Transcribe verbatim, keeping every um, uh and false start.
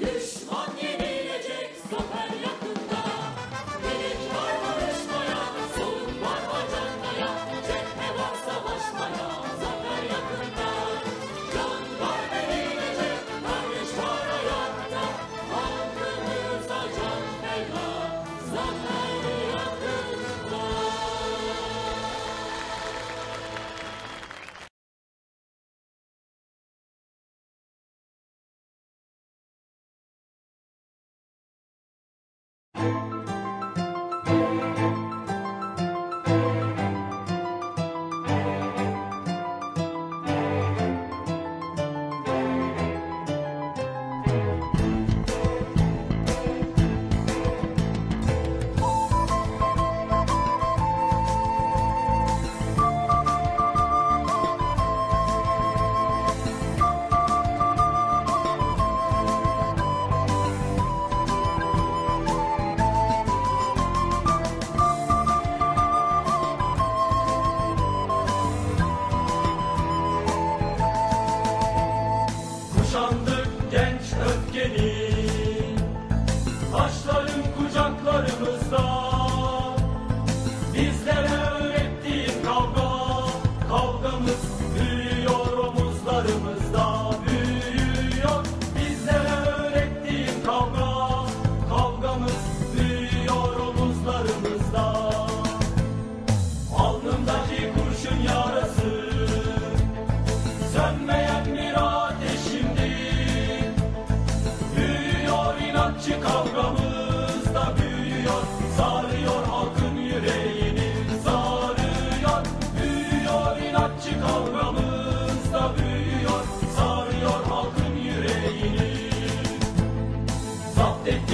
Düşman yenilecek, zafer yakında. Birlik var barışmaya, soluk var bacakmaya, cephe var savaşmaya, zafer yakında. Can var verilecek, kardeş var ayakta, halkımıza can feda, zafer yakında. Kuşandık genç öfkeni, taşların kucaklarımızda. Bizlere öğrettiğin kavga, kavgamız büyüyor omuzlarımızda, büyüyor. Bizlere öğrettiğin kavga, kavgamız büyüyor omuzlarımızda. Alnımdaki kurşun yarası, sönmeyen bir ateşimdir. Büyüyor inatçı kavgamız da büyüyor, sarıyor halkın yüreğini, sarıyor. Büyüyor inatçı kavgamız da büyüyor, sarıyor halkın yüreğini. Zapt ettik